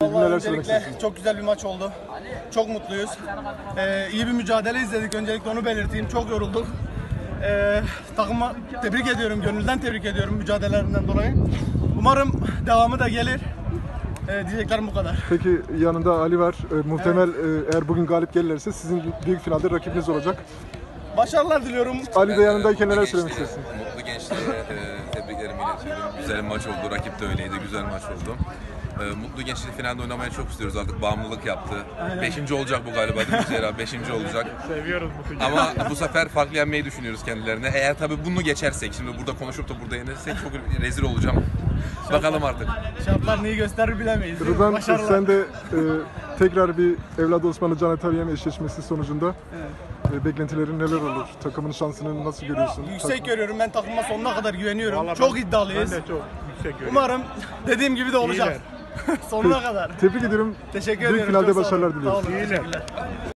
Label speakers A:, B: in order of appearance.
A: Vallahi
B: neler söylemek
A: öncelikle
B: istersin?
A: çok güzel bir maç oldu. Çok mutluyuz. İyi bir mücadele izledik. Öncelikle onu belirteyim. Çok yorulduk. Takıma tebrik ediyorum. Gönülden tebrik ediyorum mücadelelerinden dolayı. Umarım devamı da gelir. Diyeceklerim bu kadar.
B: Peki yanında Ali var. Muhtemel eğer bugün galip gelirlerse sizin büyük finalde rakibiniz olacak.
A: Başarılar diliyorum.
B: Ali de yanındayken neler söylemek istersin?
C: Mutlu gençlere tebriklerimi iletiyorum. Güzel bir maç oldu. Rakip de öyleydi. Güzel maç oldu. Mutlu gençlik finalde oynamaya çok istiyoruz. Artık bağımlılık yaptı.
A: Aynen.
C: 5. olacak bu galiba değil mi Zehra? 5. olacak.
D: Seviyoruz bu filmi.
C: Ama bu sefer farklı yenmeyi düşünüyoruz kendilerine. Eğer tabii bunu geçersek, şimdi burada konuşup da burada yenirsek çok rezil olacağım. Bakalım artık.
A: Şartlar neyi gösterir bilemeyiz.
B: Rıdvan
A: Başarılar.
B: sen de tekrar bir Evladı Osmanlı Canet Arıyan eşleşmesi sonucunda beklentilerin neler olur? Takımın şansını nasıl görüyorsun?
A: Yüksek görüyorum. Ben takıma sonuna kadar güveniyorum.
D: Vallahi
A: çok
D: ben
A: iddialıyız.
D: de çok yüksek görüyorum.
A: Umarım dediğim gibi de olacak. Sonuna kadar.
B: Tebrik ediyorum.
A: Teşekkür
B: Büyük
A: ediyorum.
B: finalde
A: Çok sağ olun.
B: başarılar
A: Sağ
B: diliyoruz.
A: olun.
D: İyiler.
A: Teşekkürler.